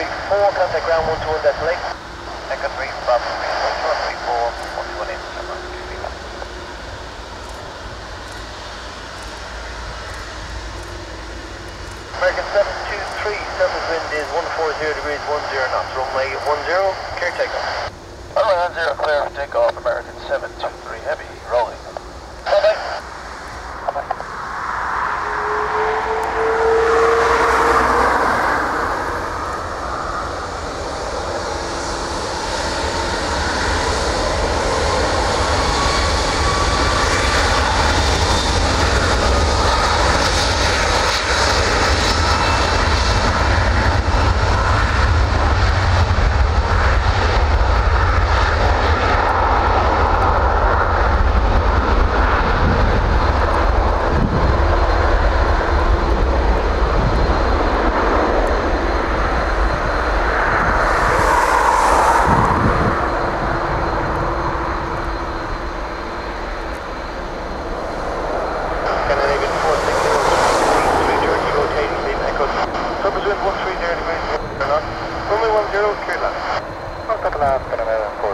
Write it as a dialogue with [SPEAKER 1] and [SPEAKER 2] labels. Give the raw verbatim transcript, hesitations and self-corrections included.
[SPEAKER 1] three four, contact ground one two one decimal eight.
[SPEAKER 2] Echo three, Bravo three, one three four, one two one eight, number two feet.
[SPEAKER 1] American seven two three, surface wind is one four zero degrees, one zero knots, runway one zero, clear takeoff.
[SPEAKER 2] Runway one zero, clear for takeoff, American seven two three, heavy, rolling.
[SPEAKER 1] Bye-bye.
[SPEAKER 2] Bye-bye.
[SPEAKER 1] Runway one zero, clear land.
[SPEAKER 2] Contact land, American